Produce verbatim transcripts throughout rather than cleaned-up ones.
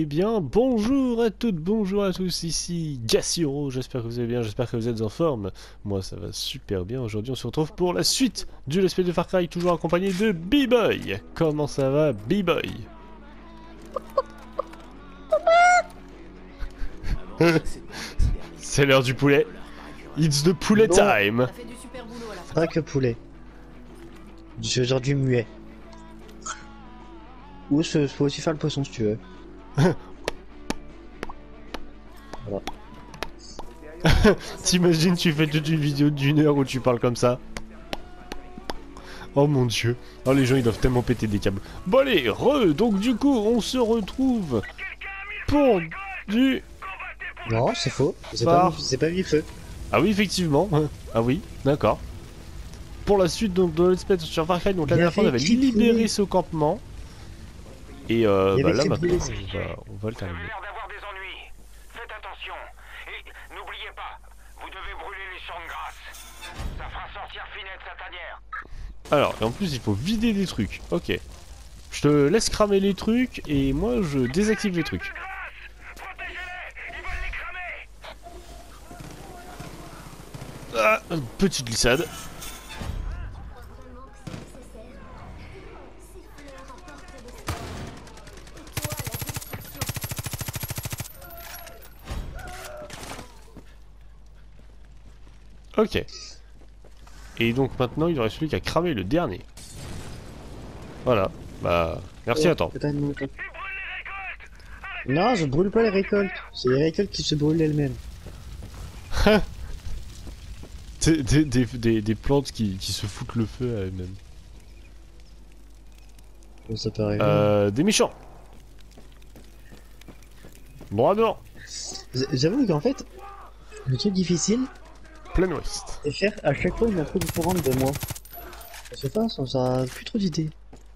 bien, bonjour à toutes, bonjour à tous, ici Gassiro, j'espère que vous allez bien, j'espère que vous êtes en forme. Moi ça va super bien, aujourd'hui on se retrouve pour la suite du Let's Play de Far Cry, toujours accompagné de B-Boy. Comment ça va, B-Boy? C'est l'heure du poulet. It's the poulet Non. time. Pas que poulet. C'est aujourd'hui muet. Ou je peux aussi faire le poisson si tu veux. Voilà. T'imagines, tu fais toute une vidéo d'une heure où tu parles comme ça? Oh mon dieu. Oh, les gens ils doivent tellement péter des câbles. Bon allez, re, donc du coup on se retrouve pour du... Non, c'est faux. C'est Par- pas, c'est pas mis feu. Ah oui, effectivement. Ah oui, d'accord. Pour la suite donc, de Let's Play sur Far Cry, donc la Il y dernière fois on avait avait qui libéré brûlait. ce campement. Et euh, Il y bah avait là qui maintenant brûlait. on va, on va le Vous avez terminer. l'air d'avoir des ennuis. Faites attention. Et n'oubliez pas, vous devez brûler les champs de grâce. Ça fera sortir Finette sa tanière. Alors, et en plus il faut vider des trucs. Ok. Je te laisse cramer les trucs et moi je désactive les trucs. Protégez-les. Ils veulent les cramer. Ah, petite glissade. Ok. Et donc maintenant il aurait celui qui a cramé le dernier. Voilà. Bah, merci à toi. Attends, non, attends. Non, je brûle pas les récoltes. C'est les récoltes qui se brûlent elles-mêmes. Des, des, des, des, des plantes qui, qui se foutent le feu à elles-mêmes. Ça peut arriver. Euh, des méchants. Droit devant. J'avoue qu'en fait, le truc difficile, Plein ouest. c'est faire à chaque fois une info différente de moi. Parce que ça, ça, ça a plus trop d'idées.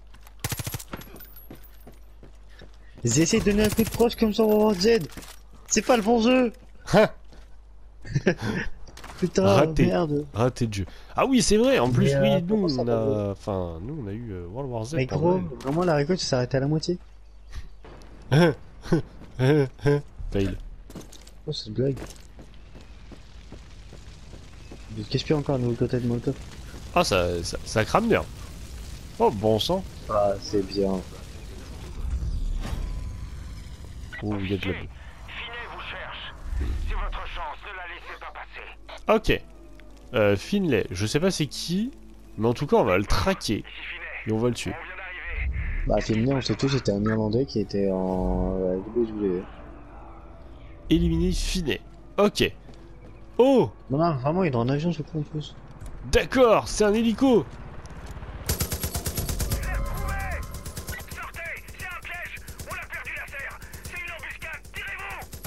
J'essaie de donner un truc proche comme ça on va voir Z. C'est pas le bon jeu. Hein. Putain, Raté. merde. Raté de jeu. Ah oui, c'est vrai. En plus, Mais, oui, euh, nous pourquoi ça on va a, enfin, nous on a eu euh, World War Z. Mais quand gros, même. vraiment la récolte s'est arrêtée à la moitié. Fail. Oh, c'est une blague. Qu'est-ce qu'il y a encore de nouveau côté de Molotov? Ah, ça, ça, ça crame bien. Oh, bon sang. Ah, c'est bien. Oh, il y a de la boue. Finet vous cherche. C'est votre chance. Ne la laissez pas passer. Ok. Euh, Finlay, je sais pas c'est qui, mais en tout cas on va le traquer Ici Finet. et on va le tuer. On vient d'arriver. Bah, Finlay, on sait tous, c'était un Irlandais qui était en euh, W W E. Éliminer Finlay. Ok. Oh, Non, non, vraiment, il est en avion, ce con en plus. d'accord, c'est un hélico. Retrouvez. Sortez. C'est un piège. On a perdu l'affaire. C'est une embuscade. Tirez-vous.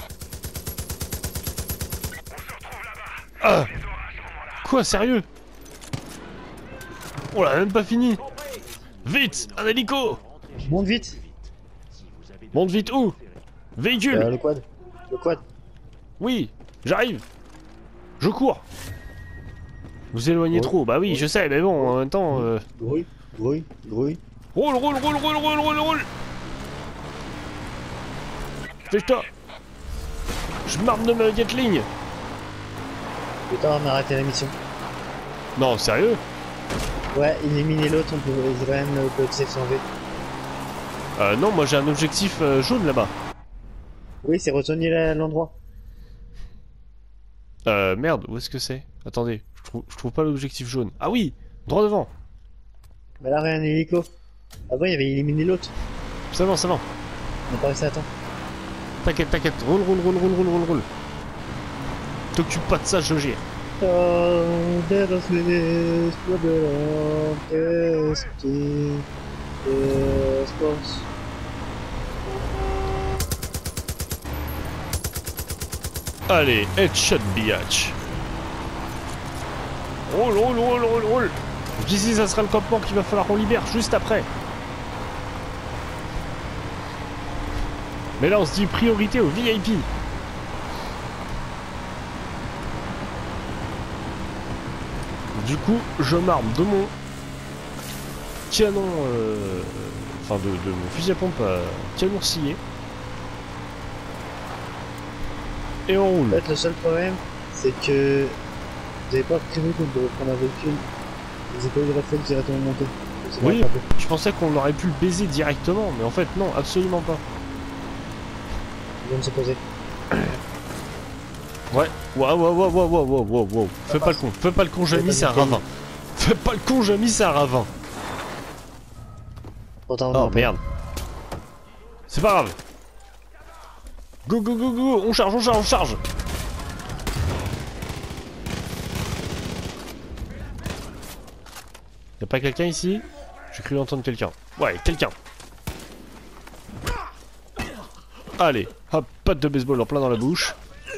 On se retrouve là-bas. Ah, Les auras à ce moment-là. quoi, sérieux? On l'a même pas fini. Vite, un hélico. Monte vite. Monte vite où? Véhicule. Euh, le quad. Le quad. Oui, j'arrive. Je cours. Vous éloignez Ouais. trop. Bah oui, je sais, mais bon, en même temps. Euh... Grouille, grouille, grouille. Roule, roule, roule, roule, roule, roule, roule. Fais-toi. Je m'arme de ma Gatling. Putain, on a arrêté la mission. Non, sérieux? Ouais, éliminer l'autre, on peut quand même le code section V. Euh, non, moi j'ai un objectif euh, jaune là-bas. Oui, c'est retourner à l'endroit. Euh, merde, où est-ce que c'est? Attendez, je trouve, je trouve pas l'objectif jaune. Ah oui, droit devant. Bah là, rien, hélico. Avant, il y avait éliminé l'autre. Ça va, ça va. On n'a pas resté à temps. T'inquiète, t'inquiète. Roule, roule, roule, roule, roule, roule, roule. T'occupe pas de ça, je gère. Oh, deras minutes, problem, esti, espoos. Allez, headshot, biatch. Roule, roule, roule, roule, roule. D'ici, ça sera le campement qu'il va falloir qu'on libère juste après. Mais là, on se dit priorité au V I P. Du coup, je m'arme de mon canon, euh, enfin de, de mon fusil à pompe à canon scié. Et on En roule. fait, le seul problème, c'est que vous avez pas prévu qu'on devait prendre un véhicule. Vous avez pas eu le réflexe directement monter. C'est Oui, rattrapé. je pensais qu'on aurait pu le baiser directement, mais en fait non, absolument pas. Il vient de se poser. Ouais. Waouh, waouh, waouh, waouh, waouh, waouh, waouh. Fais pas le con, fais pas le con, Jamy, c'est un ravin. Fais pas le con, Jamy, c'est un ravin. Pourtant, Oh merde. C'est pas grave. Go, go, go, go, on charge, on charge, on charge. Y'a pas quelqu'un ici? J'ai cru entendre quelqu'un. Ouais, quelqu'un. Allez, hop, patte de baseball en plein dans la bouche.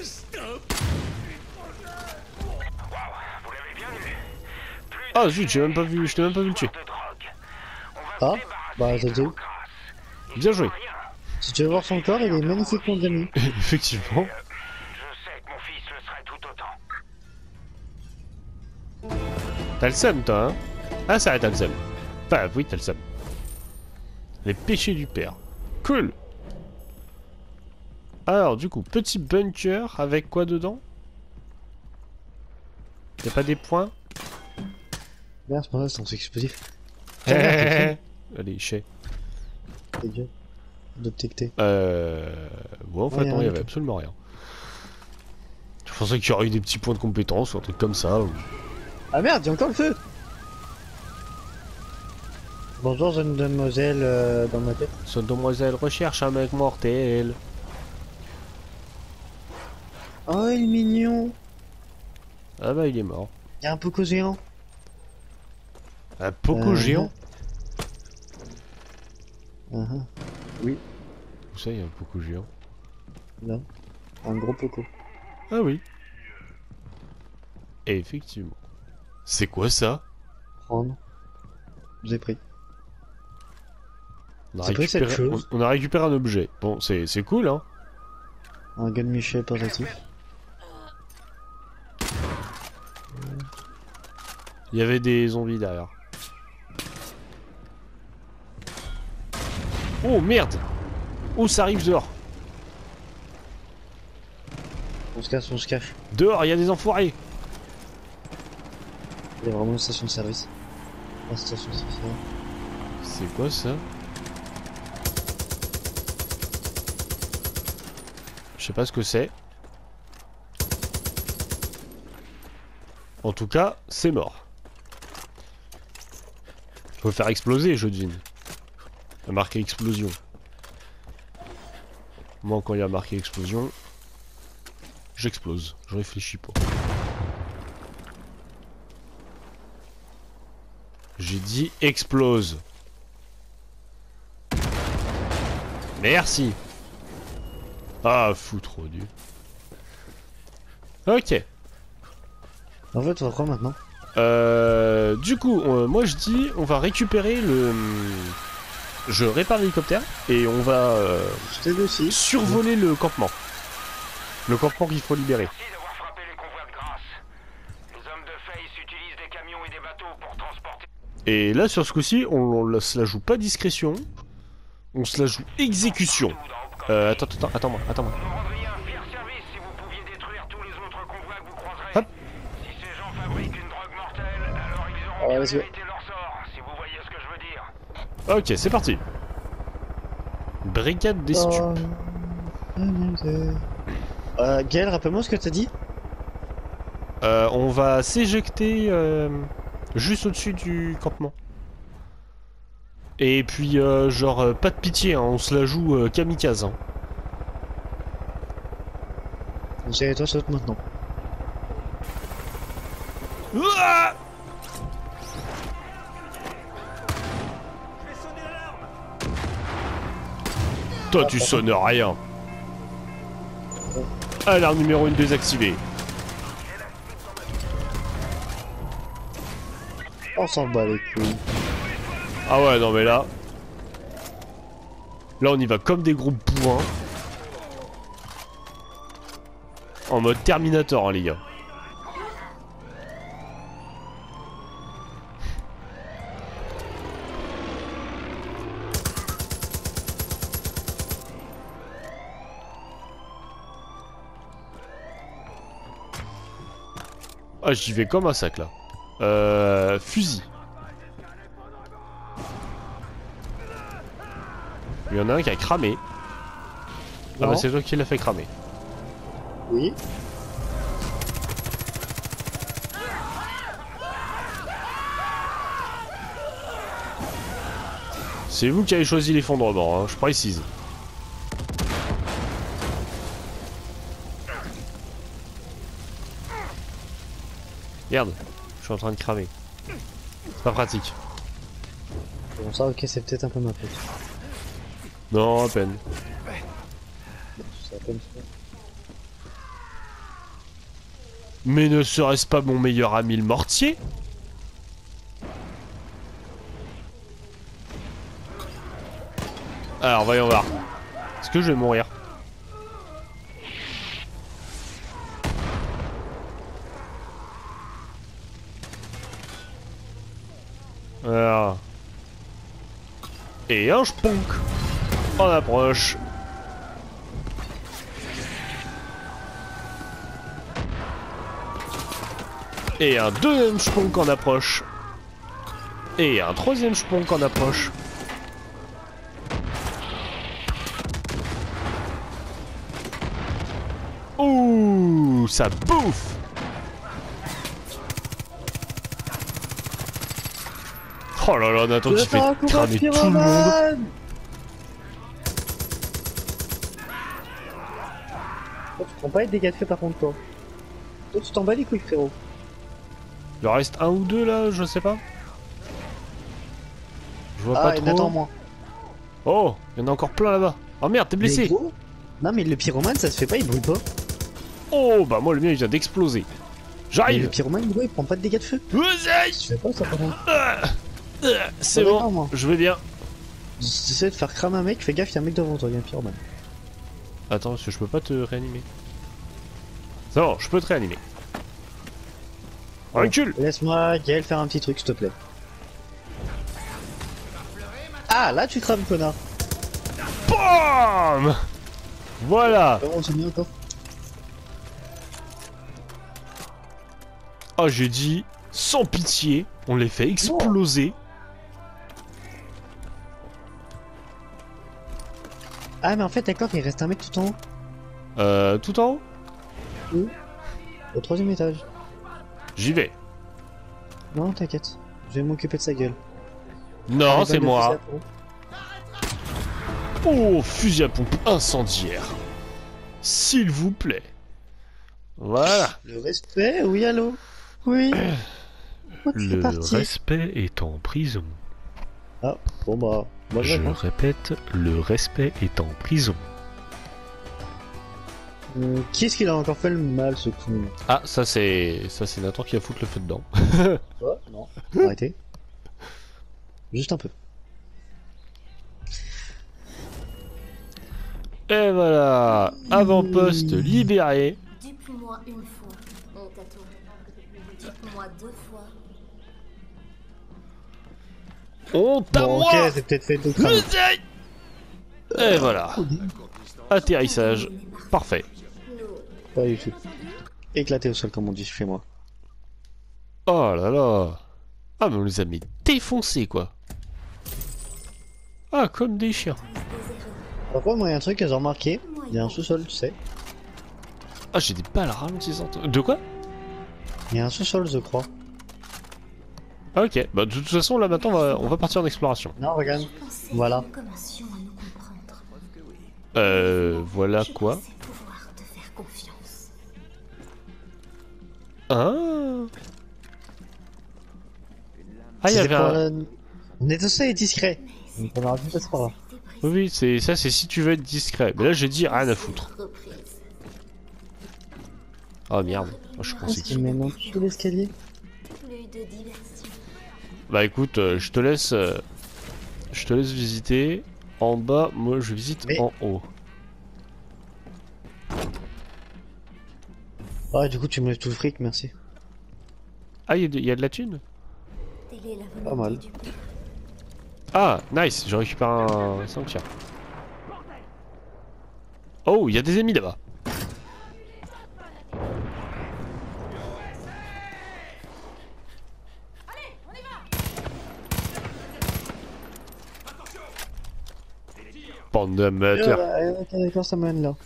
Ah zut, j'ai même pas vu, je t'ai même pas vu le tuer. Ah, bah t'as dit. Bien joué. Si tu veux voir son corps, il est magnifiquement bien mis. Effectivement. Je sais que mon fils le serait tout autant. T'as le seum, toi, hein? Ah, ça t'as le seum. Enfin, oui, t'as le seum. Les péchés du père. Cool. Alors, du coup, petit bunker avec quoi dedans? Y'a pas des points? Merde, c'est pas ça, c'est explosif. Allez, chais. T'es Dieu. Détecté. Euh... Ouais, en fait, Ouais, non, rien il y du avait tout. absolument rien. Je pensais qu'il y aurait eu des petits points de compétence ou un truc comme ça. Ou... Ah merde, il y a encore le feu. Bonjour, jeune demoiselle euh, dans ma tête. Son demoiselle recherche un mec mortel. Oh, il est mignon. Ah bah, il est mort. Il y a un poco géant. Un poco Euh, géant? Uh -huh. Où ça, il y a un poco géant? Là. Un gros poco. Ah oui. Et effectivement. C'est quoi ça? Prendre. Je vous ai pris. On a, C'est quoi cette récupéré... chose? on, on a récupéré un objet. Bon, c'est c'est cool, hein. Un gun Michel portatif. Il y avait des zombies derrière. Oh merde! Oh, ça arrive dehors. On se cache, on se cache. Dehors, il y a des enfoirés. Il y a vraiment une station de service. La station de service. C'est quoi ça? Je sais pas ce que c'est. En tout cas, c'est mort. Faut faire exploser, je devine. Il y a marqué explosion. Moi, quand il y a marqué explosion, j'explose. Je réfléchis pas. J'ai dit explose. Merci. Ah, foutre du. Ok. En fait, on va quoi maintenant? Euh, du coup, on- moi je dis, on va récupérer le. Je répare l'hélicoptère et on va euh, Je t'aide aussi. survoler le campement. Le campement qu'il faut libérer. Merci d'avoir frappé les convois de grâce. Les hommes de Face utilisent des camions et des bateaux pour transporter... Et là, sur ce coup-ci, on, on se la joue pas discrétion, on se la joue exécution. Euh, attends, attends, attends-moi, attends-moi. Vous nous rendriez un fier service si vous pouviez détruire tous les autres convois que vous croiserez. Hop. Si ces gens fabriquent une drogue mortelle, alors ils auront Ah, bien vas-y. mérité leur sort, si vous voyez ce que je veux dire. Ok, c'est parti. Brigade des stupes. Oh. Euh, Gaël, rappelle-moi ce que t'as dit. Euh, on va s'éjecter euh, juste au-dessus du campement. Et puis, euh, genre, euh, pas de pitié, hein, on se la joue euh, kamikaze. Hein. J'ai toi saute maintenant. Ouah Toi, tu sonnes rien. Alarme numéro un désactivée. On s'en bat les couilles. Ah ouais, non mais là... Là, on y va comme des gros bourrins. En mode Terminator, hein, les gars. Ah, j'y vais comme un sac là. Euh... Fusil. Il y en a un qui a cramé. Ah Non. bah c'est toi qui l'as fait cramer. Oui. C'est vous qui avez choisi l'effondrement, hein, je précise. Merde, je suis en train de cramer. C'est pas pratique. Bon ça ok c'est peut-être un peu ma faute. Non, à peine. C'est à peine fait. Mais ne serait-ce pas mon meilleur ami le mortier? Alors voyons voir. Est-ce que je vais mourir? Alors. Et un spunk en approche. Et un deuxième spunk en approche. Et un troisième spunk en approche. Ouh, ça bouffe. Oh là là, Nathan qui fait cramer tout le monde. Toi, tu prends pas les dégâts de feu par contre toi. Toi tu t'en bats les couilles frérot. Il en reste un ou deux là, je sais pas. Je vois Ah pas et trop. Nathan moi. Oh, il y en a encore plein là-bas. Oh merde, t'es Mais blessé. gros, non mais le pyromane ça se fait pas, il brûle pas. Oh bah moi le mien il vient d'exploser. Mais le J'arrive. pyromane gros il prend pas de dégâts de feu. Vas-y. Tu fais pas ça par contre. C'est Ouais, bon, d'accord, moi. je vais bien. J'essaie de faire cramer un mec, fais gaffe, y'a un mec devant toi, y'a un pyromane. Attends, parce que je peux pas te réanimer. C'est bon, je peux te réanimer. Recule. Laisse-moi, Gaël, faire un petit truc, s'il te plaît. Ah, là tu crames, connard. Bam. Voilà. On s'est mis encore. Oh, j'ai dit sans pitié, on les fait exploser. Ah, mais en fait, d'accord, il reste un mec tout en haut. Euh, tout en haut. Où? Au troisième étage. J'y vais. Non, t'inquiète. Je vais m'occuper de sa gueule. Non, Ah, c'est balle de moi. fusil à pompe. Oh, fusil à pompe incendiaire. S'il vous plaît. Voilà. Le respect, oui, allô. Oui. Ok, c'est Le parti. respect est en prison. Ah, bon bah, moi je Je réponds. répète, le respect est en prison. Hum, qui est-ce qu'il a encore fait le mal, ce con? Ah, ça c'est ça c'est Nathan qui a foutu le feu dedans. Toi? Non. Arrêtez. Juste un peu. Et voilà, avant-poste libéré. Dites-moi une fois, on t'a tourné. Dites-moi deux fois. On t'a Bon, ok, moi. c'est peut-être fait de cramer. Et voilà. Atterrissage parfait. Pas du tout. Éclaté au sol, comme on dit chez moi. Oh là là. Ah mais on les a mis défoncés quoi. Ah comme des chiens. Par contre, moi, il y a un truc que j'ai remarqué. Il y a un sous-sol, tu sais. Ah j'ai des balles ralentissantes. De quoi? Il y a un sous-sol, je crois. Ah ok, bah de toute façon là maintenant on va, on va partir en exploration. Non, regarde. Voilà. Nous commencions à nous comprendre. Euh, voilà Je quoi. pensais pouvoir te faire confiance. Ah. Ah il y C'était avait pour un... le- On est tous et discret. Donc on aura vu ça, c'est pas grave. Oui oui, c'est ça c'est si tu veux être discret. Mais là j'ai dit rien à foutre. Reprise. Oh merde, moi je suis Qu'est-ce concis. qu'il met dans tout l'escalier? Plus de diversion. Bah écoute, euh, je te laisse... euh, je te laisse visiter. En bas, moi je visite Mais- en haut. Ah, du coup, tu me laisses tout le fric, merci. Ah, il y, a de- y a de la thune? Telle est la volonté Pas mal. du peuple. Ah, nice, je récupère un sanctuaire. Oh, il y a des ennemis là-bas. Bande d'amateurs. Ouais, ok, d'accord, ça mène là.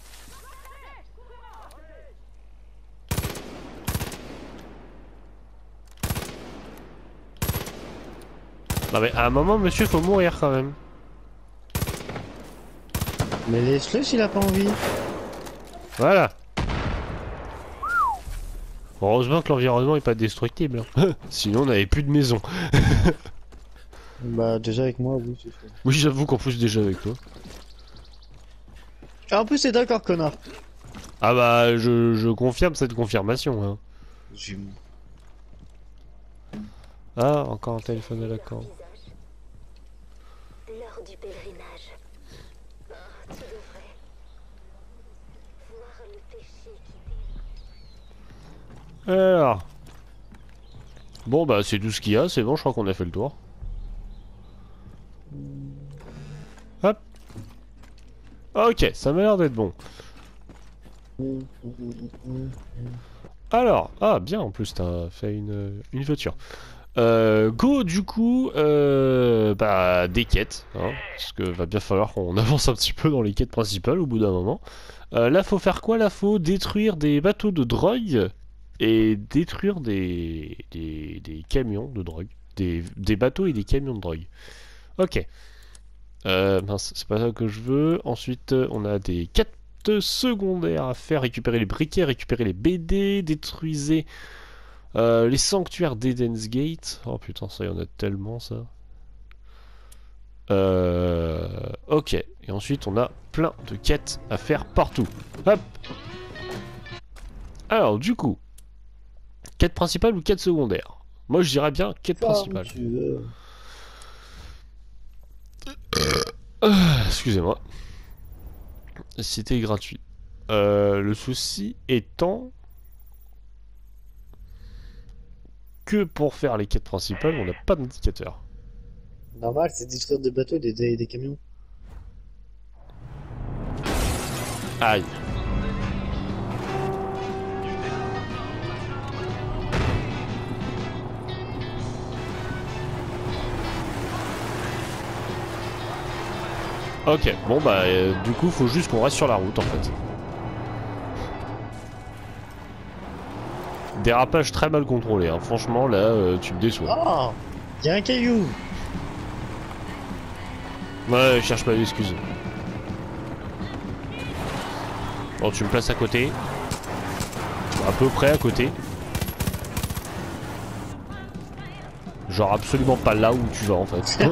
Non mais à un moment, monsieur, faut mourir quand même. Mais laisse-le s'il a pas envie. Voilà. Heureusement que l'environnement est pas destructible. Hein. Sinon, on n'avait plus de maison. Bah, déjà avec moi, oui, c'est fait. Oui, j'avoue qu'en plus, déjà avec toi. Ah, en plus, c'est d'accord, connard. Ah bah, je, je confirme cette confirmation. Hein. J'ai... Ah, encore un téléphone à la corde. L'heure du pèlerinage. Oh, tu devrais voir le péché qui Alors. Bon bah, c'est tout ce qu'il y a, c'est bon, je crois qu'on a fait le tour. Hop. Ok, ça m'a l'air d'être bon. Alors, ah bien, en plus t'as fait une, une voiture. Euh, go du coup, euh, bah des quêtes, hein, parce que va bien falloir qu'on avance un petit peu dans les quêtes principales au bout d'un moment. Euh, là faut faire quoi? Là faut détruire des bateaux de drogue et détruire des, des, des camions de drogue. Des, des bateaux et des camions de drogue. Ok. Euh, mince, c'est pas ça que je veux. Ensuite, on a des quêtes secondaires à faire. Récupérer les briquets, récupérer les B D, détruisez euh, les sanctuaires d'Eden's Gate. Oh putain, ça y en a tellement, ça. Euh, ok. Et ensuite, on a plein de quêtes à faire partout. Hop. Alors, du coup, quête principale ou quête secondaire? Moi, je dirais bien quête principale. Tu veux. Euh, Excusez-moi. C'était gratuit. Euh, le souci étant que pour faire les quêtes principales, on n'a pas d'indicateur. Normal, c'est détruire des bateaux et des, des, des camions. Aïe. Ok, bon bah euh, du coup faut juste qu'on reste sur la route en fait. Dérapage très mal contrôlé, hein. Franchement là euh, tu me déçois. Oh, y'a un caillou. Ouais, cherche pas d'excuses. Bon, tu me places à côté. À peu près à côté. Genre absolument pas là où tu vas en fait.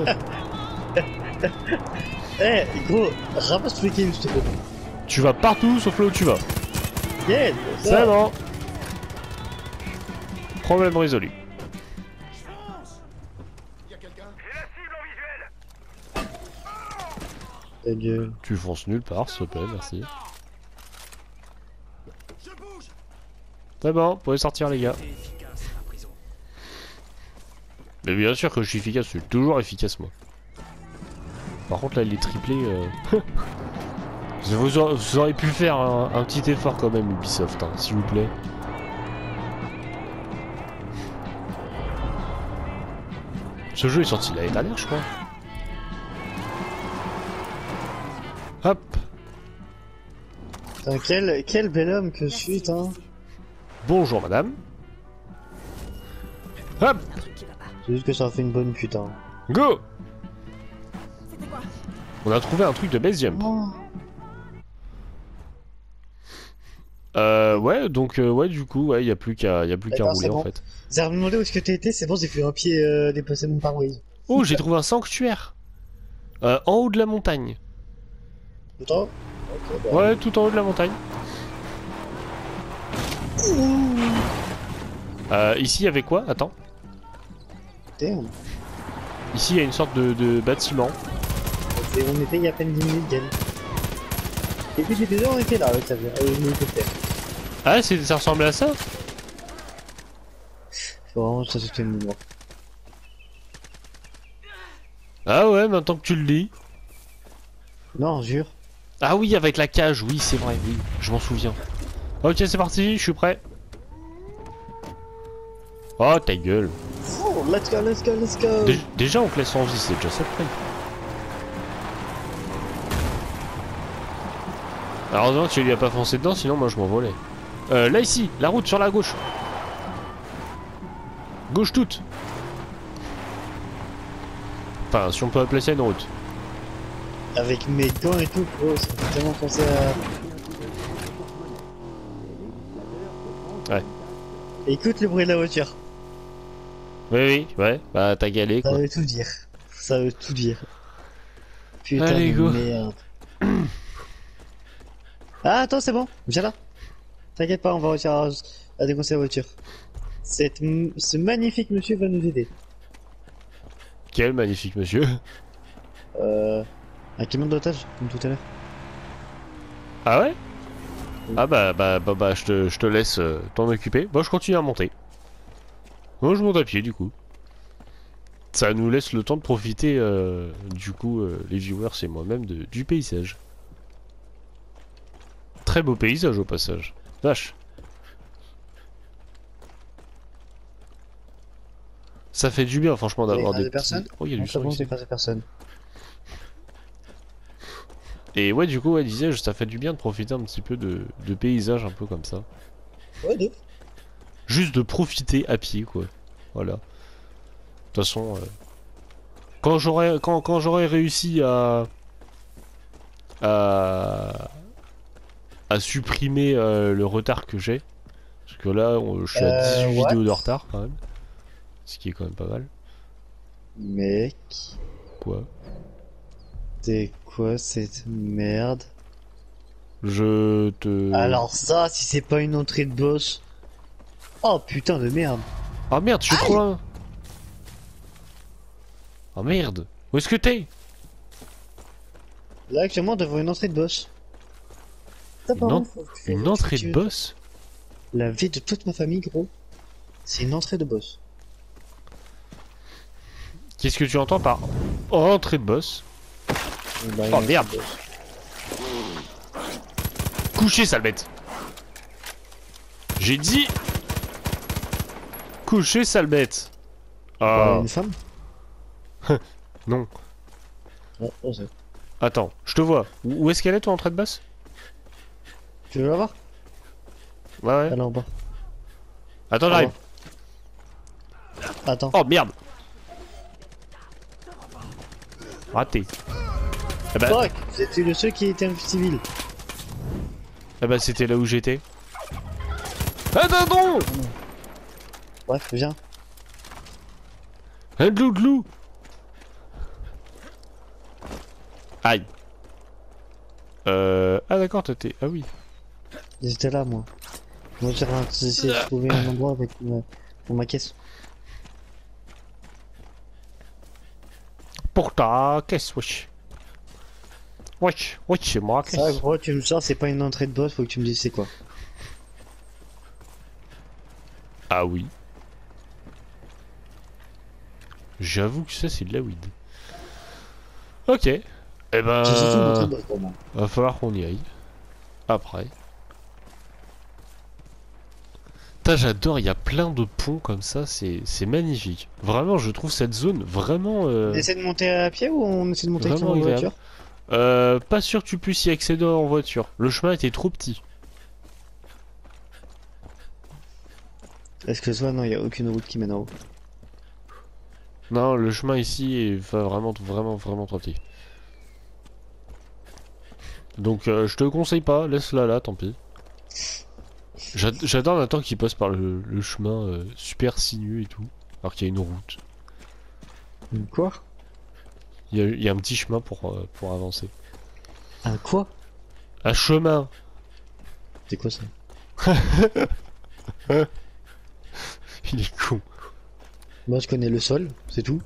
Eh, hey, gros, ramasse tous les cailloux, s'il te plaît. Tu vas partout sauf là où tu vas. Yeah, C'est bon. Problème résolu. J'ai la cible en visuel. Ta gueule. Tu fonces nulle part, s'il te plaît, merci. C'est bon, vous pouvez sortir les gars. Mais bien sûr que je suis efficace, je suis toujours efficace moi. Par contre là, les triplés... Euh... vous, aurez, vous auriez pu faire un, un petit effort quand même, Ubisoft, hein, s'il vous plaît. Ce jeu est sorti l'année dernière, je crois. Hop. Putain, quel, quel bel homme que je suis, hein. Bonjour madame. Hop. C'est juste que ça a fait une bonne putain. Go. On a trouvé un truc de base jump. Oh. Euh, ouais, donc, euh, ouais, du coup, ouais, y a plus qu'à y a plus qu'à D'accord, rouler c'est en bon. fait. Vous avez demandé où est-ce que t'étais, c'est bon, j'ai fait un pied euh, dépasser mon pare-brise. Oh, j'ai trouvé un sanctuaire. Euh, en haut de la montagne. Tout en haut. Ok, bah. Ouais, tout en haut de la montagne. Euh, ici, il y avait quoi? Attends. Damn. Ici, il y a une sorte de, de bâtiment. Et on était il y a à peine dix minutes, Gaël. Et puis déjà on était là avec sa vie, avec l'hélicoptère. Ah, c'est- ça ressemblait à ça? Faut vraiment que ça se une mémoire. Ah ouais, maintenant que tu le dis. Non, jure. Ah oui, avec la cage, oui, c'est vrai, oui, je m'en souviens. Ok, c'est parti, je suis prêt. Oh, ta gueule. Oh, let's go, let's go, let's go. Dé- déjà, on te laisse en vie, c'est déjà ça de près. Alors, heureusement que tu lui as pas foncé dedans, sinon moi je m'envolais. Euh, là ici, la route sur la gauche. Gauche toute. Enfin, si on peut appeler ça une route. Avec mes gants et tout, gros, ça me fait tellement penser à... Ouais. Écoute le bruit de la voiture. Oui, oui, ouais, bah t'as galé Ça quoi. veut tout dire. Ça veut tout dire. Putain Allez, de go. merde. Ah, attends, c'est bon. Viens là. T'inquiète pas, on va réussir à, à dégoncer la voiture. Cette, ce magnifique monsieur va nous aider. Quel magnifique monsieur. Euh... Un camion d'otage, comme tout à l'heure. Ah ouais? Ah bah bah bah bah je te, je te laisse euh, t'en occuper. Bon, je continue à monter. Moi je monte à pied du coup. Ça nous laisse le temps de profiter euh, du coup euh, les viewers et moi-même de, du paysage. Très beau paysage au passage. Vache. Ça fait du bien franchement d'avoir des des petits... personnes. Oh, il y a du C'est sang bon, ici. c'est pas des personnes. Et ouais, du coup, elle disait, ça fait du bien de profiter un petit peu de, de paysage un peu comme ça. Ouais, deux. Juste de profiter à pied, quoi. Voilà. De toute façon, euh, quand j'aurais quand, quand j'aurais réussi à, à à supprimer euh, le retard que j'ai, parce que là, on- je suis à Euh, dix-huit what? vidéos de retard quand même, ce qui est quand même pas mal. Mec, Quoi? c'est quoi cette merde? Je te... Alors ça, si c'est pas une entrée de boss... Oh putain de merde. Ah merde, je suis trop loin. Ah merde. Où est-ce que t'es? Là actuellement devant une entrée de boss. Ça, par Une, en- contre, faut que tu- une faut entrée que de tu- boss? La vie de toute ma famille, gros, c'est une entrée de boss. Qu'est-ce que tu entends par entrée de boss? Bah, une Oh entrée merde. de boss. Couché, sale bête. J'ai dit... Couché, sale bête. Bah, Ah, une femme. non. Ouais, oh, c'est- Attends, je te vois. Où où est-ce qu'elle est, ton entrée de boss? Tu veux la voir? Ouais, ouais. Elle est en bas. Attends, Au j'arrive. Attends. Oh, merde. Raté. Eh bah, Fuck, c'était le seul qui était un civil. eh bah c'était là où j'étais. Attends, non. Bref, viens. Un glou glou. Aïe. Euh... Ah d'accord, t'étais... Ah oui. J'étais là, moi. Moi, j'ai j'ai essayé de trouver un endroit avec ma... pour ma caisse. Pour ta caisse, wesh. Wesh, wesh, c'est moi, Ça, caisse. gros, tu me sors, c'est pas une entrée de boss, faut que tu me dises c'est quoi. Ah oui. J'avoue que ça, c'est de la weed. Ok. Eh ben... C'est surtout une entrée de boss pour moi. Va falloir qu'on y aille. Après. Putain, j'adore, il y a plein de ponts comme ça, c'est c'est magnifique. Vraiment, je trouve cette zone vraiment... euh, On essaie de monter à pied ou on essaie de monter avec Vraiment une agréable. voiture? Euh, pas sûr que tu puisses y accéder en voiture. Le chemin était trop petit. Est-ce que soit non, il y a aucune route qui mène en haut. Non, le chemin ici est va vraiment, vraiment, vraiment trop petit. Donc euh, je te conseille pas, laisse-la là, tant pis. J'ad- J'adore Nathan qui passe par le, le chemin euh, super sinueux et tout, alors qu'il y a une route. Quoi? Il y a, il y a un petit chemin pour, euh, pour avancer. Un quoi? Un chemin. C'est quoi ça? Il est con. Moi je connais le sol, c'est tout.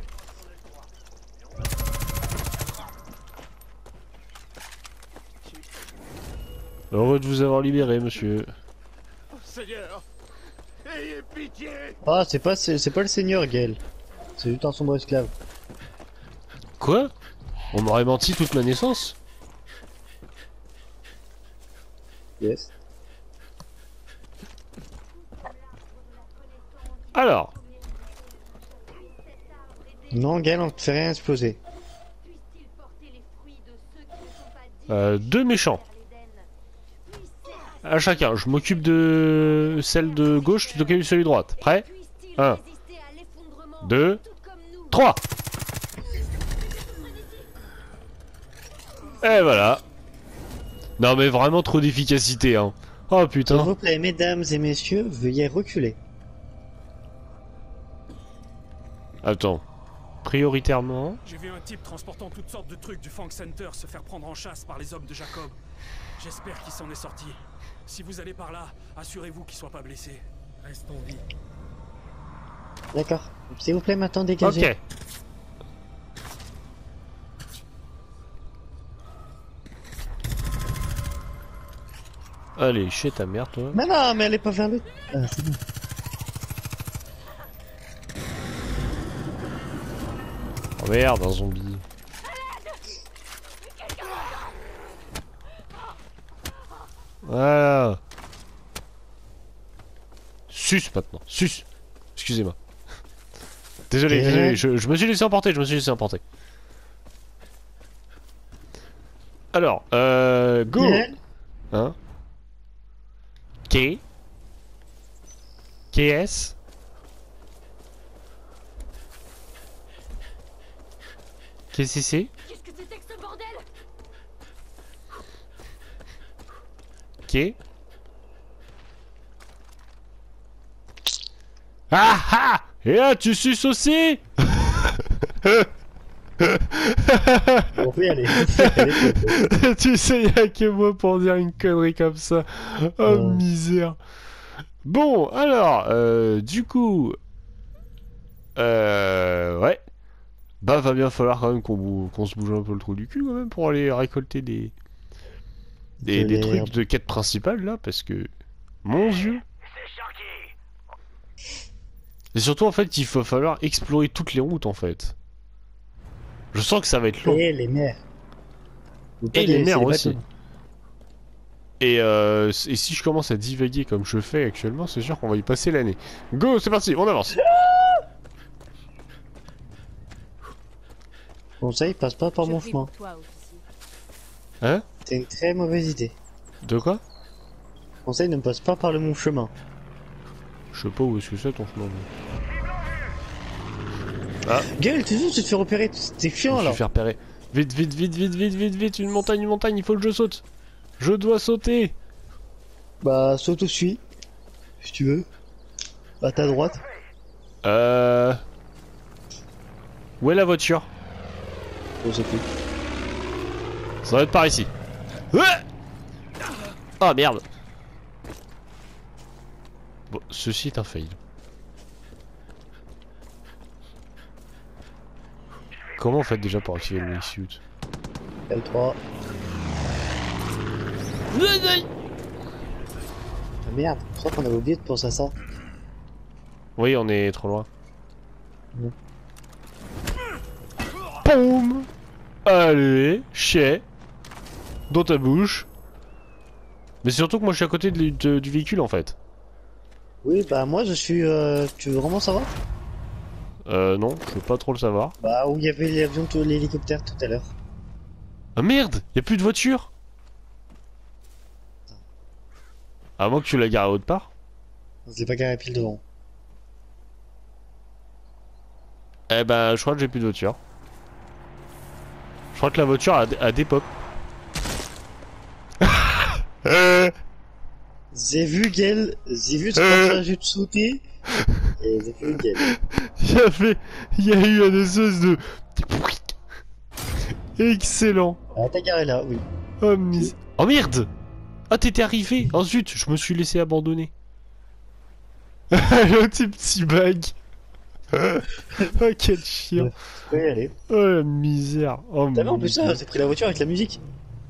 Heureux de vous avoir libéré, monsieur. Seigneur, ayez pitié. Ah, c'est pas, c'est c'est pas le seigneur, Gaël. C'est juste un sombre esclave. Quoi? On m'aurait menti toute ma naissance? Yes. Alors, Non, Gaël, on te fait rien exploser. euh, deux méchants. À chacun, je m'occupe de celle de gauche, tu t'occupes de celui de droite. Prêt? un, deux, trois. Et voilà. Non mais vraiment trop d'efficacité hein. Oh S'il putain. vous plaît, mesdames et messieurs, veuillez reculer. Attends. Prioritairement. J'ai vu un type transportant toutes sortes de trucs du Fang Center se faire prendre en chasse par les hommes de Jacob. J'espère qu'il s'en est sorti. Si vous allez par là, assurez-vous qu'il soit pas blessé. Reste en vie. D'accord. S'il vous plaît, maintenant dégagez. Ok. Allez, chez ta mère toi. Mais non, mais elle est pas vers le... Ah, c'est bon. Oh merde, un zombie. Voilà. Sus maintenant, sus. Excusez-moi. Désolé, Euh. désolé, je, je me suis laissé emporter, je me suis laissé emporter. Alors, euh... go. Yeah. Hein? K. K S. Qu'est-ce que c'est? Qu'est-ce que c'était que ce bordel? K. Ah ah! Et là, tu suces aussi? On peut y aller. Allez, Tu sais, y'a que moi pour dire une connerie comme ça. Oh Ouais. misère. Bon, alors, euh, du coup... Euh... Ouais. Bah, va bien falloir quand même qu'on bou- qu'on se bouge un peu le trou du cul quand même pour aller récolter des... Des, De des l'herbe. trucs de quête principale là, parce que... Mon dieu. C'est Sharky. Et surtout, en fait, il va falloir explorer toutes les routes, en fait. Je sens que ça va être long. Et les mers. Faut pas Et les délaisser mers aussi. bateaux. Et, euh, et si je commence à divaguer comme je fais actuellement, c'est sûr qu'on va y passer l'année. Go, c'est parti, on avance. Conseil, passe pas par Je mon prie chemin. pour toi, officier. Hein? C'est une très mauvaise idée. De quoi? Conseil, ne passe pas par le mon chemin. Je sais pas où est-ce que c'est ton chemin. moi. Gueule, t'es sûr, tu te fais repérer, t'es Je chiant me là. suis fait repérer. Vite, vite, vite, vite, vite, vite, vite, une montagne, une montagne, il faut que je saute. Je dois sauter. Bah, saute au suit. Si tu veux. À ta droite. Euh... Où est la voiture? Je sais plus. Ça va être par ici. Ouais. Ah merde. Bon, ceci est un fail. Comment on fait déjà pour activer le wingsuit? L trois. Ah merde, je crois qu'on avait oublié de penser à ça. Oui, on est trop loin. Ouais. Boum. Allez, chais. Dans ta bouche. Mais surtout que moi je suis à côté de- de- du véhicule en fait. Oui, bah moi je suis... Euh... Tu veux vraiment savoir? Euh non, je veux pas trop le savoir. Bah où il y avait l'avion, tout- l'hélicoptère tout à l'heure. Ah merde, y a plus de voiture. À moins que tu l'as garé autre part. On s'est pas garé pile devant. Eh ben, je crois que j'ai plus de voiture. Je crois que la voiture a, a des pop. Euh, J'ai vu Gel, j'ai vu ce personnage de sauter. Et j'ai vu Gel. Il y avait, il y a eu un espèce de excellent. Ah, t'as garé là, oui. Oh, mis... oh merde. Ah t'étais arrivé. Oh zut, je me suis laissé abandonner. Le petit petit bag. Oh quel chien. Ouais. Tu peux y aller. Oh la misère. Oh T'as vu en mon plus Dieu. ça, j'ai pris la voiture avec la musique.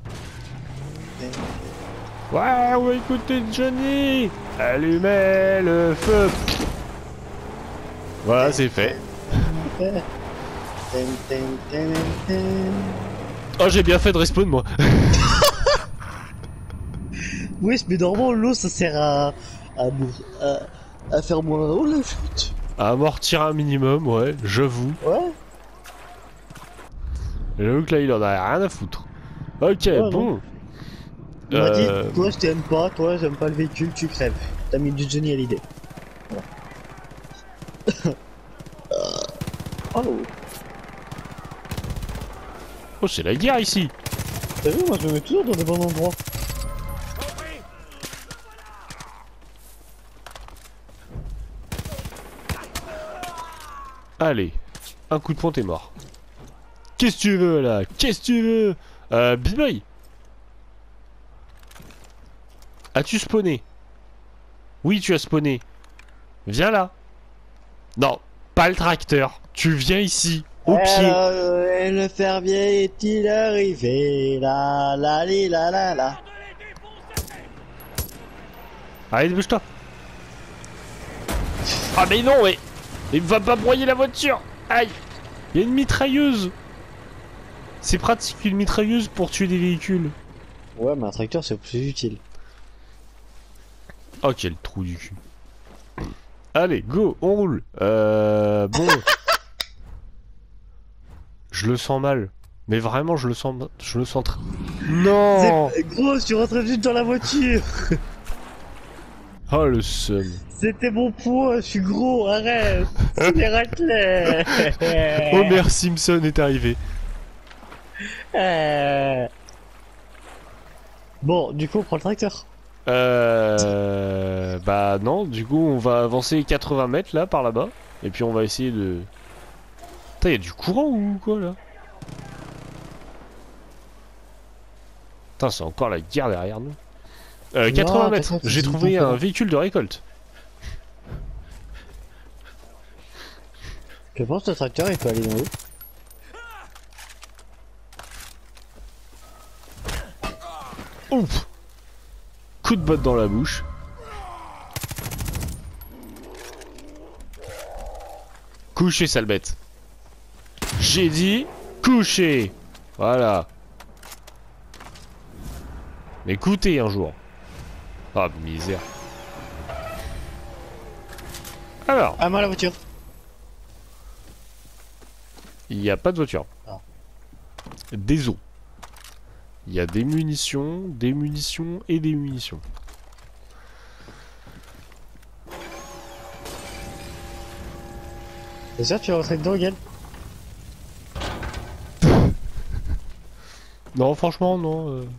Ouais, on va écouter Johnny. Allumez le feu. Voilà, c'est fait. Ten, ten, ten, ten. Oh, j'ai bien fait de respawn moi. Oui, mais normalement l'eau ça sert à à, mou- à, à faire moins oh la chute. À amortir un minimum, ouais, j'avoue. Ouais. J'avoue que là, il en a rien à foutre. Ok, Ouais, bon. Il m'a Euh, dit, toi je t'aime pas, toi j'aime pas le véhicule, tu crèves. T'as mis du Johnny à l'idée. Voilà. Oh, Oh, c'est la guerre ici. t'as vu, moi je me mets toujours dans des bons endroits. Allez, un coup de poing, t'es mort. Qu'est-ce que tu veux là? Qu'est-ce que tu veux? Euh, B-Boy, as-tu spawné? Oui, tu as spawné. Viens là. Non, pas le tracteur. Tu viens ici, au pied. Alors, et le fermier est-il arrivé? La la li la la la. Allez, bouge-toi. Ah mais non, mais... Il va pas broyer la voiture. Aïe. Il y a une mitrailleuse. C'est pratique une mitrailleuse pour tuer des véhicules. Ouais, mais un tracteur c'est plus utile. Oh, quel trou du cul. Allez, go, on roule. Euh... Bon... Je le sens mal. Mais vraiment, je le sens... Je le sens très... Non. C'est- Gros, je suis rentré vite dans la voiture. Oh, le seum. C'était mon poids, je suis gros, arrête. C'est des raclets. Homer Simpson est arrivé. Euh. Bon, du coup, on prend le tracteur. Euh... Bah non, du coup, on va avancer quatre-vingts mètres, là, par là-bas. Et puis on va essayer de... Putain, y'a du courant ou quoi, là? Putain, c'est encore la guerre derrière nous. Euh, quatre-vingts Non, mètres, t'inquiète, j'ai c'est trouvé bon, un bon. véhicule de récolte. Je pense que le tracteur il peut aller dans l'eau. Ouf. Coup de botte dans la bouche. Couchez, sale bête. J'ai dit couchez. Voilà. Écoutez un jour. Ah, misère. Alors, Ah, moi la voiture. il n'y a pas de voiture. Ah. Des os. Il y a des munitions, des munitions et des munitions. C'est sûr, tu vas rentrer dedans, Gaël? Non, franchement, non. euh.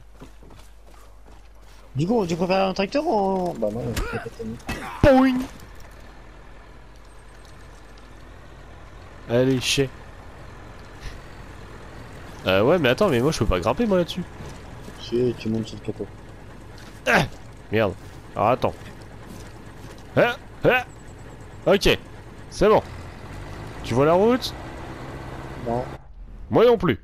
Du coup, tu préfères un tracteur ou en... Bah non, c'est pas tellement. Poing. Allez, chais. Euh, ouais, mais attends, mais moi je peux pas grimper, moi là-dessus. Si, tu montes sur le capot. Merde. Alors attends. Ah, ah. Ok. C'est bon. Tu vois la route? Non. Moi non plus.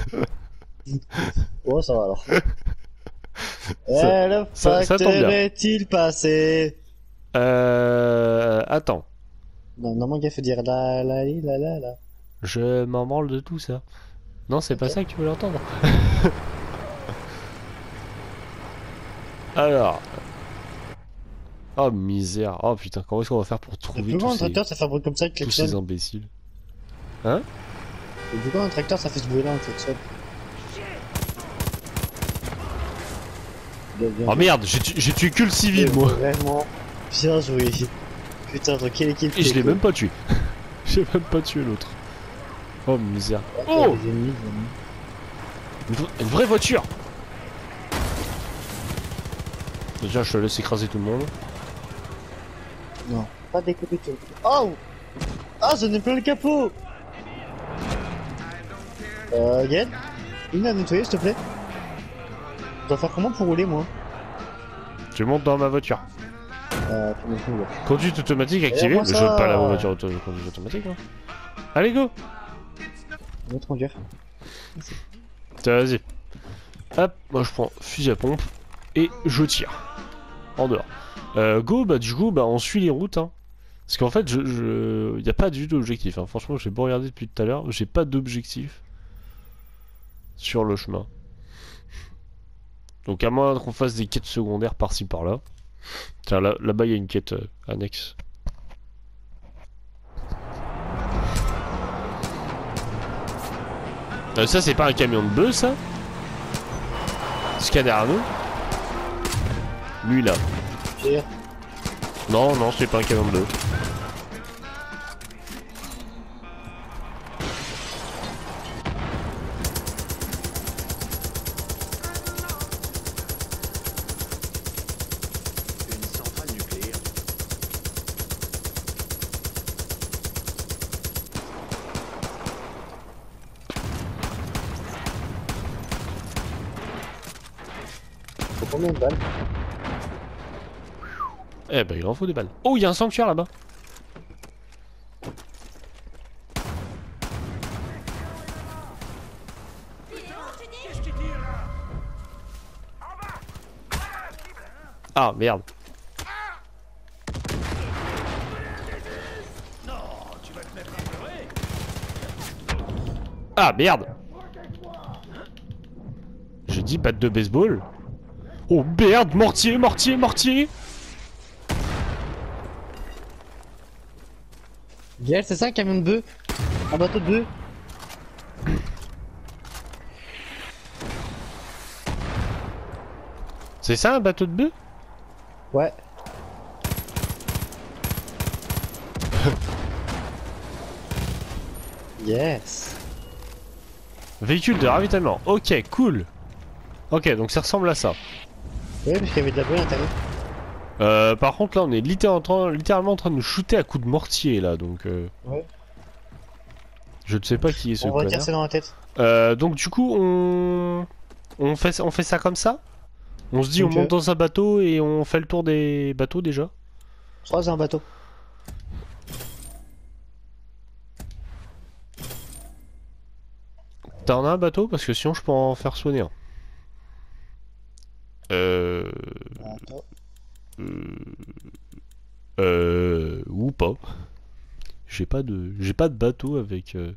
Oh, ça va alors. Ça- Eh, le ça- ça tombe facteur bien. est-il passé? Euh... Attends. Non, normalement, il faut dire la la li, la la la. Je m'en branle de tout ça. Non, c'est pas Ok. ça que tu veux l'entendre. Alors. Oh misère. Oh putain, comment est-ce qu'on va faire pour Et trouver pourquoi tous un ces, tracteur ça fait un bruit comme ça avec tous klaxon? ces imbéciles? Et pourquoi un tracteur ça fait ce bruit là avec klaxon? Bien, bien Oh joué. merde, j'ai tu- j'ai tué que le civil moi. Vraiment bien joué. Putain, dans quelle équipe Et je t'es, l'ai quoi. même pas tué. J'ai même pas tué l'autre. Oh misère. Ah, t'as Oh, des ennemis, des ennemis. une, vra- une vraie voiture. Déjà, je te laisse écraser tout le monde. Non, pas découper tout. Oh! Ah, j'en ai plein le capot! Euh, Gaël? Une à nettoyer, s'il te plaît? Je dois faire comment pour rouler, moi? Tu montes dans ma voiture. Euh, tu me fous, là. Conduite automatique activée. moi Mais je ça. veux pas la voiture auto conduite automatique moi. Allez go. On va te conduire. Tiens, vas-y. Hop, moi je prends fusil à pompe et je tire. En dehors. Euh, go, bah du coup, bah on suit les routes. Hein. Parce qu'en fait, je, je... y a pas du tout d'objectif. Hein. Franchement, j'ai beau regarder depuis tout à l'heure, j'ai pas d'objectif sur le chemin. Donc à moins qu'on fasse des quêtes secondaires par-ci par-là. Tiens, là, là-bas il y a une quête euh, annexe. Euh, ça c'est pas un camion de bœuf ça? Scanner à nous. Lui là. Tire. Non, non, c'est pas un camion bleu. Une centrale nucléaire. Faut combien de balles? Eh ben, il en faut des balles. Oh, il y a un sanctuaire là-bas. Ah, merde. Ah, merde. J'ai dit batte de baseball. Oh, merde, mortier, mortier, mortier. Biel, c'est ça, un camion de bœuf? Un bateau de bœuf? C'est ça un bateau de bœuf? Ouais. Yes. Véhicule de ravitaillement. Ok, cool. Ok, donc ça ressemble à ça. Ouais, parce qu'il y avait de la bœuf à l'intérieur. Euh, par contre là on est littéralement en train, littéralement en train de nous shooter à coups de mortier là, donc euh... Ouais. Je ne sais pas qui est ce On va connard. tirer ça dans la tête. Euh, donc du coup on... On fait, on fait ça comme ça. On se dit Ok. on monte dans un bateau et on fait le tour des bateaux déjà. Je crois que c'est un bateau. T'en as un bateau? Parce que sinon je peux en faire soigner un. Euh... Attends. Euh... Euh... Ou pas. J'ai pas de... J'ai pas de bateau avec... Euh...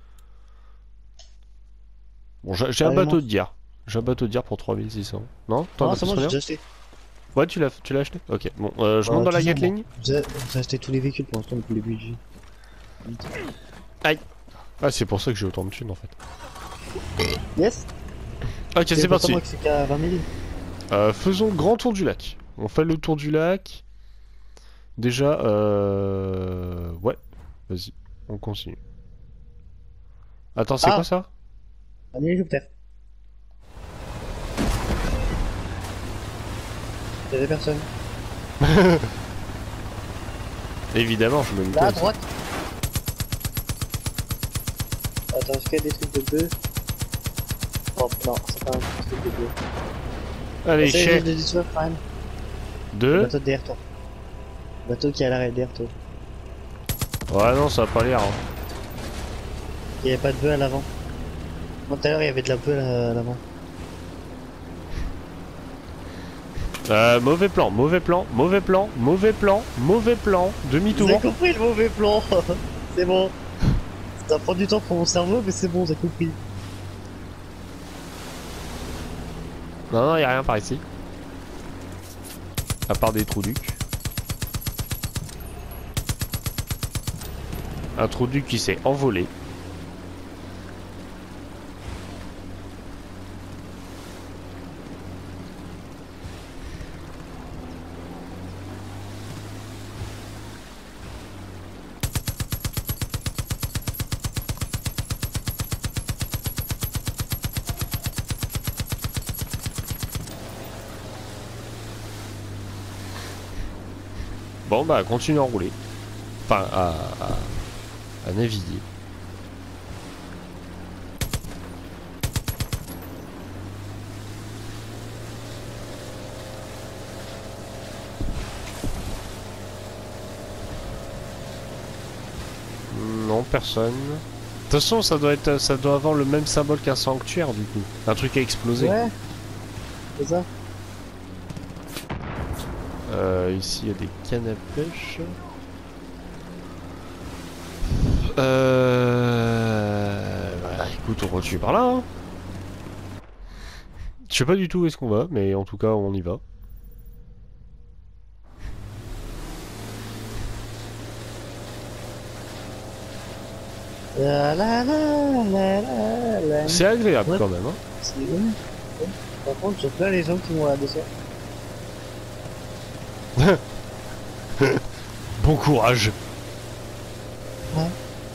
Bon, j'ai j'ai un Allez, bateau monte. de guerre. J'ai un bateau de guerre pour trois mille six cents. Non? T'en Non, as c'est plus moi, j'ai rien? déjà acheté. Ouais, tu l'as tu l'as acheté? Ok, bon, euh, je Ouais, monte dans la toujours, Gatling. J'ai j'ai acheté tous les véhicules pour l'instant depuis le budget. Ah, c'est pour ça que j'ai autant de thunes en fait. Yes. Ok, c'est pour ça, parti. moi, que c'est qu'à vingt mille. Euh, faisons grand tour du lac. On fait le tour du lac. Déjà, euh... ouais. Vas-y, on continue. Attends, c'est Ah. quoi ça? Un hélicoptère. Y'avait personne. Évidemment, je me le Là, à pose. droite. Attends, est-ce qu'il y a des trucs de bœuf? Oh non, c'est pas un truc de bœuf. Allez, C'est chef. de dissuasion quand même. Le Deux. bateau de derrière toi. Le bateau qui est à l'arrêt derrière toi. Ouais, non, ça va pas l'air. Hein. Il n'y avait pas de bœuf à l'avant. Moi tout à l'heure il y avait de la bœuf à l'avant. Euh, mauvais plan, mauvais plan, mauvais plan, mauvais plan, mauvais plan, Vous avez demi-tour. compris le mauvais plan. C'est bon. Ça prend du temps pour mon cerveau mais c'est bon, j'ai compris. Non, non, y a rien par ici. À part des trous ducs. Un trou duc qui s'est envolé. Bon bah continue à rouler. Enfin à, à, à naviguer. Non, personne. De toute façon ça doit être ça doit avoir le même symbole qu'un sanctuaire du coup. Un truc à exploser. Ouais. C'est ça. Euh, ici il y a des cannes à pêche. Euh... Bah, écoute, on continue par là. Hein. Je sais pas du tout où est-ce qu'on va, mais en tout cas on y va. La la la la la la. C'est agréable Ouais. quand même. Hein. C'est bon. Ouais. Par contre, j'ai plein les gens qui vont à la dessert. Bon courage. Ouais.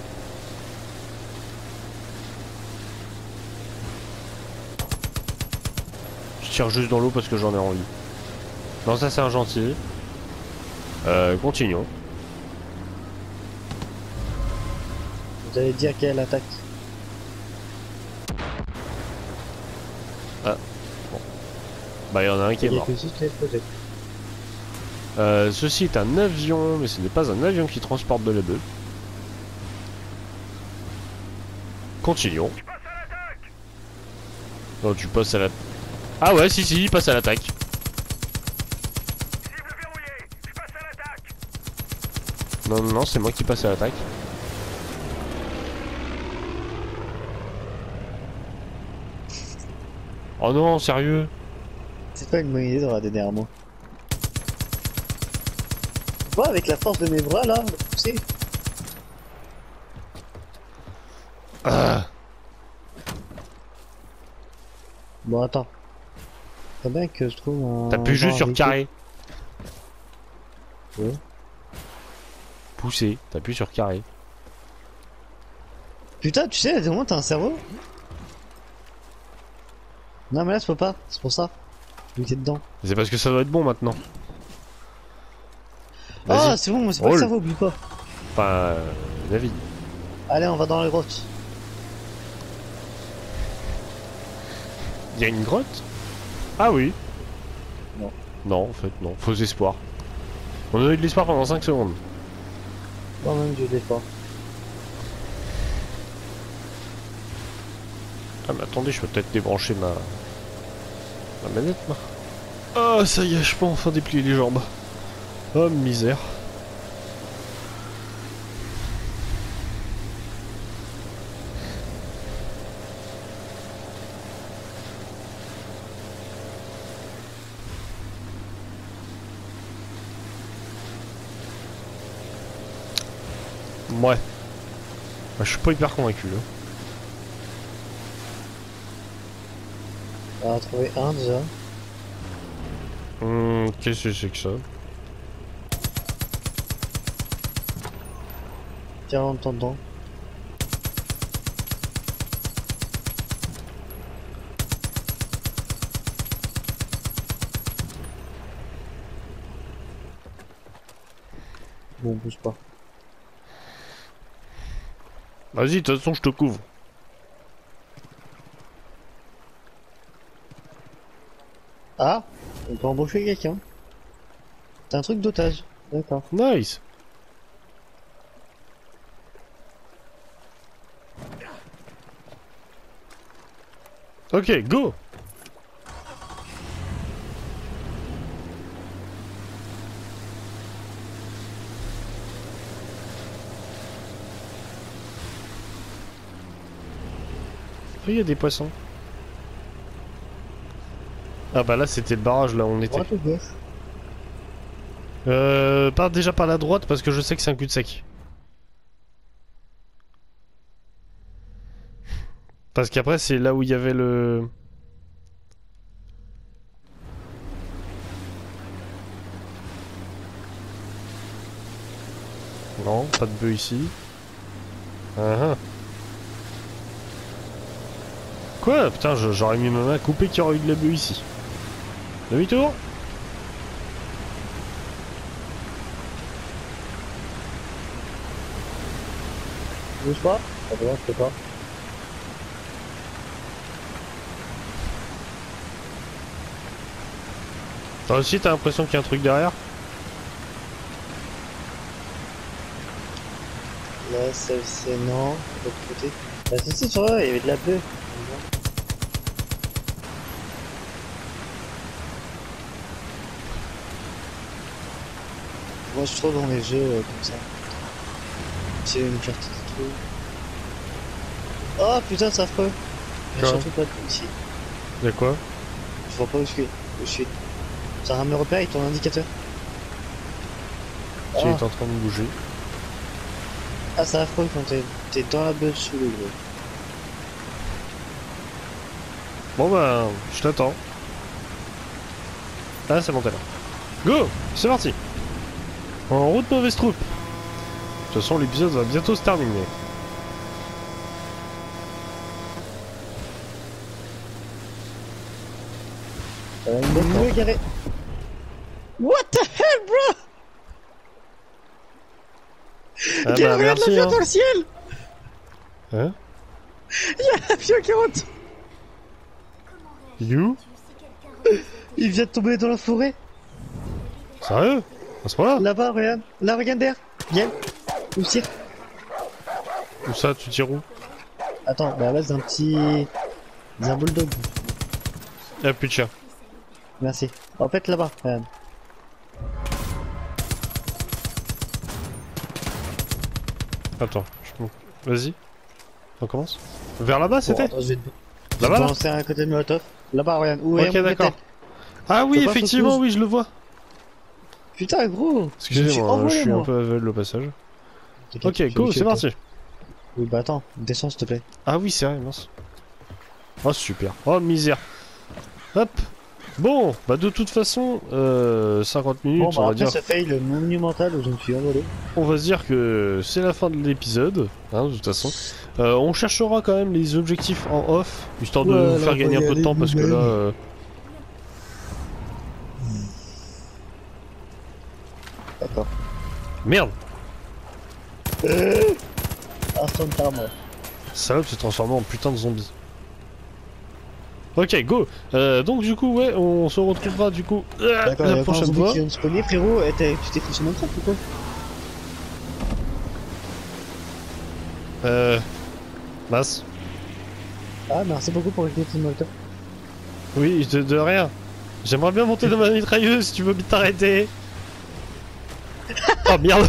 Je tire juste dans l'eau parce que j'en ai envie. Non, ça c'est un gentil. Euh, continuons. Vous allez dire quelle attaque? Ah, bon. Bah, il y en a un qui est Il y a mort. que six qui est explosé. Euh, ceci est un avion, mais ce n'est pas un avion qui transporte de la bœuf. Continuons. Il passe à l'attaque. Non, tu passes à la... Ah ouais, si, si, il passe à l'attaque. Cible verrouillée. Je passe à l'attaque. Non, non, non, c'est moi qui passe à l'attaque. Oh non, sérieux? C'est pas une bonne idée de regarder derrière moi. Moi, avec la force de mes bras là, le pousser. Ah. Bon, attends. Très bien que je trouve un. T'appuies juste sur carré. Ouais. Pousser, t'appuies sur carré. Putain, tu sais, à des moments t'as un cerveau? Non, mais là, je peux pas, c'est pour ça. Vu que t'es dedans. C'est parce que ça doit être bon maintenant. Ah, Vas-y. c'est bon, moi c'est pas le Roule. cerveau, oublie pas. Enfin, euh, David. Allez, on va dans la grotte. Il y a une grotte? Ah oui. Non. Non, en fait, non. Faux espoir. On a eu de l'espoir pendant cinq secondes. Quand même, je l'ai pas. Ah mais attendez, je peux peut-être débrancher ma... ma manette, moi. Ah, ça y est, je peux enfin déplier les jambes. Oh, misère. Ouais. Moi, je suis pas hyper convaincu, là. On en a trouvé un déjà. Hum, qu'est-ce que c'est que ça? Tiens, en t'entendant. Bon, bouge pas. Vas-y, de toute façon, je te couvre. Ah, on peut embaucher quelqu'un. T'as un truc d'otage. D'accord. Nice. Ok, go. Oh, il y a des poissons. Ah bah là c'était le barrage là où on était. Droite ou gauche? Euh, part déjà par la droite parce que je sais que c'est un cul-de-sac. Parce qu'après c'est là où il y avait le... Non, pas de bœuf ici. Ah ah. Quoi? Putain, je- j'aurais mis ma main coupée qu'il y aurait eu de la bœuf ici. Demi-tour? Bouge pas? Ah bah non, je peux pas. Toi aussi t'as l'impression qu'il y a un truc derrière? Là, ça c'est non. De l'autre côté. Bah si, si, tu vois, il y avait de la bœuf. Moi je suis trop dans les jeux euh, comme ça. J'ai une carte de truc. Oh putain, c'est affreux. Il y a Quoi? surtout pas de ici. Y'a quoi? Je vois pas où je suis. Où je suis. Ça me repère avec ton indicateur. Tu Ah, es en train de bouger. ah c'est affreux quand t'es t'es dans la bœuf sous le gros. Bon bah, je t'attends. Ah, c'est monté là. Go, c'est parti. En route mauvaise troupe. De toute façon l'épisode va bientôt se terminer. Euh, il est garé. What the hell, bro? Ah Gars, bah regarde merci l'avion hein. dans le ciel! Hein? Il y a l'avion qui rentre! You? Il vient de tomber dans la forêt! Sérieux? À ce moment-là? Là-bas, regarde! Là, regarde derrière! Viens! Où tire? Où ça, tu tires où? Attends, bah là, c'est un petit. C'est un bulldog. Ah plus de chat. Merci. En fait, là-bas, regarde. Attends, je... vas-y. On commence. Vers là-bas Bon, c'était? attends, je vais te... je vais Là-bas te là? lancer un côté de Molotov. Là-bas, regarde. Où est Ok mon d'accord. métal? Ah oui Faut pas effectivement focus. oui je le vois. Putain, gros! Excusez-moi, Je me je suis suis un envolé, peu aveugle au passage. moi. Ok go c'est parti. Oui, bah attends, descends s'il te plaît. Ah oui c'est vrai mince. Oh super. Oh misère. Hop. Bon bah de toute façon euh, cinquante minutes Bon, bah on va après dire. ce fail monumental où je me suis envolé. On va se dire que c'est la fin de l'épisode, hein, de toute façon. Euh, on cherchera quand même les objectifs en off, histoire de Ouais, vous là, faire on gagner va y un peu de aller temps, parce que là... nous-mêmes. euh, D'accord. Merde. Instant moi. Salope s'est transformé en putain de zombie. Ok, go. Euh, donc du coup, ouais, on se retrouvera du coup euh, D'accord, il y la a pas un prochaine zombie fois. qui vient de spawner, frérot. Et t'es- tu t'es fait sur Minecraft ou quoi? Euh... Mas. Ah, merci beaucoup pour écouter ton Molotov. Oui, de, de rien. J'aimerais bien monter dans ma mitrailleuse, si tu veux bien t'arrêter. Oh merde.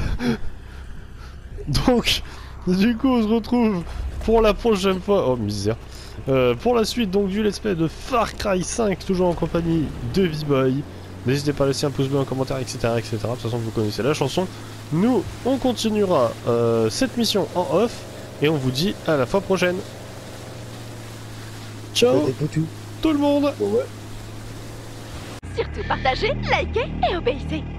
Donc, du coup, on se retrouve pour la prochaine fois. Oh misère. Euh, pour la suite donc du let's play de Far Cry cinq, toujours en compagnie de B-Boy. N'hésitez pas à laisser un pouce bleu, un commentaire, et cetera, et cetera. De toute façon, vous connaissez la chanson. Nous, on continuera euh, cette mission en off et on vous dit à la fois prochaine. Ciao Des poutous. tout le monde. Ouais. Surtout partagez, likez et obéissez.